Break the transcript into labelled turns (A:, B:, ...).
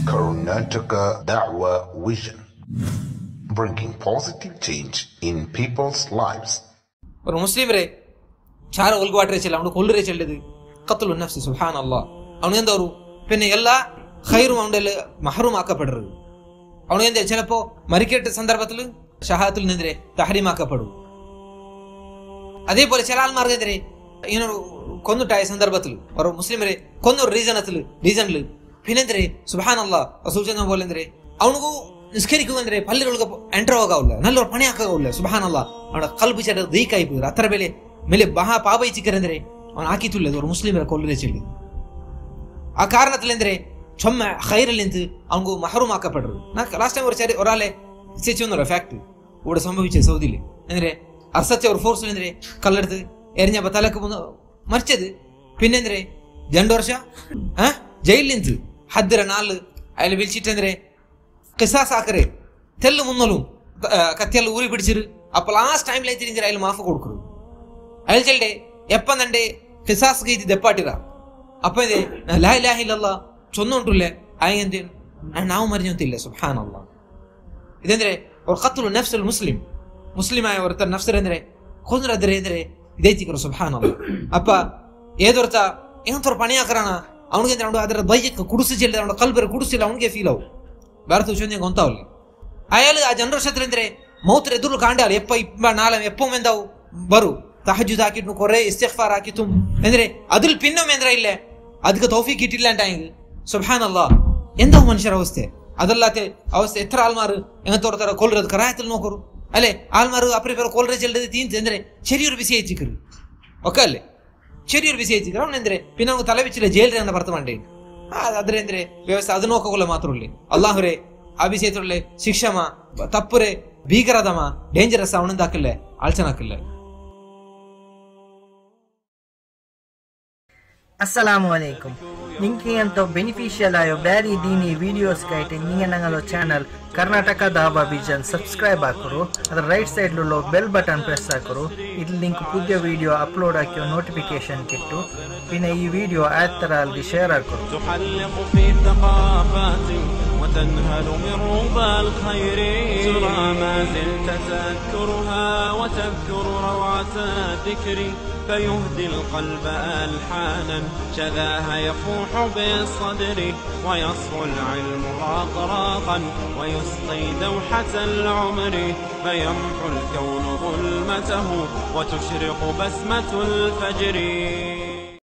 A: KarnatakaDawahVision, bringing positive change in people's lives.
B: ஒரு முஸ்லீமரே ಚಾರ ಒಲ್ಗುವಾಟ್ರೆ ಚೆಲ್ಲ ಅವನು ಕೊಲ್ಲರೆ ಚೆಲ್ಲದು ಕತ್ತಲು ನಫ್ಸಿ ಸುಬ್ಹಾನಲ್ಲಾಹ್ ಅವನಿಂದ ಅವರು പിന്നെ എല്ലാ ഖൈറും അവന്റെ മഹറൂം ആക്കപ്പെടുന്നത് അവനെന്താ ചിലപ്പോ മരിക്കേണ്ട സന്ദർഭത്തിൽ ഷഹാത്തിൽ നിന്നെതിരെ തഹരീമാക്കപ്പെടും അതേപോലെ ചില ആൾമാർക്കെതിരെ ഇങ്ങനെ കൊന്നിട്ടായ സന്ദർഭത്തിൽ ഒരു മുസ്ലിമരെ കൊന്നൊരു റീസണിൽ പിന്നെന്തിരെ സുബ്ഹാനല്ലാഹ് റസൂൽ ചെന്ന പോലെ എന്തിരെ ಅವನಿಗೂ ನಿಸ್ಕರಿക്കുವಂದ್ರೆ ಪಲ್ಲಿರೊಳಗೆ ಎಂಟರ್ ಹೋಗಾವಿಲ್ಲ ನಲ್ಲೊರು ಪಣಿ ಹಾಕಾಗಿಲ್ಲ ಸುಬ್ಹಾನಲ್ಲಾಹ್ ಅವನ ಕಲ್ಬು ಚೆಡ ದೀಕ ಆಯ್ತು ಅತರ ಮೇಲೆ ಬಹಾ ಪಾಬೈ ಚಿಕ್ಕರೆಂದ್ರೆ ಅವನು ಹಾಕಿತುಲ್ಲ ಅವರು ಮುಸ್ಲಿಮರ ಕೊಲ್ಲರೆ ಚೆಲ್ಲಿ ആ കാരണത്തിലെന്തേ ചൊമ്മ ഹൈറിൽ നിന്ന് അവങ്കു മഹറൂമാക്കപ്പെടുന്നു ലാസ്റ്റ് ടൈം ഒരാളെ ചേച്ചി ഫാക്ട് ഇവിടെ സംഭവിച്ചത് സൗദിയിൽ എന്തിരെ അർസച്ച ഒരു ഫോഴ്സിൽ എന്തിരെ കല്ലെടുത്ത് എറിഞ്ഞപ്പോ തലക്ക് മരിച്ചത് പിന്നെന്തിരെ 2 വർഷം ജയിലിൽ നിന്ന് ഹദ്ദിര നാല് അയാൾ വിളിച്ചിട്ടെന്തിരെ കിസാസാക്കരെ തെല്ല് മുന്നലും കത്തിയെല്ലാം ഊരി പിടിച്ചിട്ട് അപ്പൊ ലാസ്റ്റ് ടൈമിലെത്തിരിഞ്ഞ അയാൾ മാഫ് കൊടുക്കുന്നു അയാൾ ചെല്ലേ എപ്പം തന്റെ കിസാസ് ഗീതി ദെപ്പാട്ടിറ അപ്പൊ ഇതേ ലാ ഇലാഹ ഇല്ലല്ലാഹ് ചൊന്നുകൊണ്ടില്ലേ അയെന്ത് ನಾವು ಮರಿഞ്ഞಂತಿಲ್ಲ ಸುಬ್ಹಾನಲ್ಲಾಹ್ ಇದಂದ್ರೆ ಅವ್ರ ಕತ್ಲು ನಫ್ಸುಲ್ ಮುಸ್ಲಿಮಾಯ ಹೊರತ ನಫ್ಸರೆಂದ್ರೆ ಕೊಂದ್ರದ್ರೆ ಅಂದ್ರೆ ಇದೈತಿಕರು ಸುಬ್ಹಾನಲ್ಲಾಹ್ ಅಪ್ಪ ಏದೊರ್ತ ಏನಂತವ್ರ ಪಣಿ ಹಾಕರಾನ ಅವನಿಗೆ ಅವನು ಅದರ ಬೈಯಕ್ಕೆ ಕುಡಿಸಿ ಚೆಲ್ಲಿದ ಅವನ ಕಲ್ಬರ ಕುಡಿಸಿಲ್ಲ ಅವನಿಗೆ ಫೀಲ್ ಅವು ಭಾರತ ವಿಷಯ ಗೊಂತಾವಲ್ಲಿ ಅಯಾಳು ಆ ಜನರ ಕ್ಷೇತ್ರ ಮೌತ್ರ ಎದುರು ಕಾಂಡಾలి ಎಪ್ಪ ನಾಳೆ ಎಪ್ಪ ಮೆಂದಾವು ಬರು തഹജ്ജുദ് ആക്കിയിട്ടു കുറെ ഇസ്തിഗ്ഫാർ ആക്കിയിട്ടും എന്തിനെ അതിൽ പിന്നും എന്താ ഇല്ലേ ಅದಕ್ಕೆ തൗഫീഖ് കിട്ടില്ല ഉണ്ടായെങ്കിൽ സുബ്ഹാനല്ലാഹ് എന്താ മനുഷ്യರ ಅವಸ್ಥೆ ಅದಲ್ಲത്തെ ಅವಸ್ಥೆ ಎತ್ತರ ಆಲ್ಮಾರು ಎಂಗತೋರ್ತಾರ ಕೊಲ್ರದು ಕರಾಯത്തിൽ നോക്കರು അല്ലേ ആൽമാರು അപ്പുറം കൊല്ലರೆ ചെല്ലത് തീന്ത് എന്തിനെ ചെറിയൊരു ബിസി അയച്ചിക്കರು ഒക്കെ അല്ലേ ചെറിയൊരു ബിസി അയച്ചിക്കರು അവനെന്തിനെ പിന്നെ നമുക്ക് തലവെച്ചില്ല ജയിലിൽ എന്ന ഭർത്ത വേണ്ടേ അದ್ರೆ എന്തിനെ ವ್ಯವಸ್ಥೆ ಅದು ನೋಕೋಲ್ಲ ಮಾತ್ರಲ್ಲೇ ಅಲ್ಲಾಹುರೇ ಆ ವಿಷಯದಲ್ಲೇ ಶಿಕ್ಷಮ ತಪ್ಪುರೆ ಭೀಕರದಮ ಡೇಂಜರಸ್ ಅವನಿಂದ ಹಾಕಿಲ್ಲ ಆಳ್ಚನ ಹಾಕಿಲ್ಲ
C: Assalamu alaikum. Ninki anto beneficial ayo Beary dini videos kaite ninge nangalo channel KarnatakaDawahVision subscribe akuru. Adar right side lo bell button press akuru. Idil link pudya video upload akyo notification kittu. Pinne ee video athara algi share akuru.
D: تحلق في الثقافات وتنهل من ربى الخير ترى ما زلت تذكرها وتذكر روعة الذكر فيهدي القلب ألحانا شذاها يفوح بالصدر ويصفو العلم راقراقا ويسقي دوحة العمر فيمحو الكون ظلمته وتشرق بسمة الفجر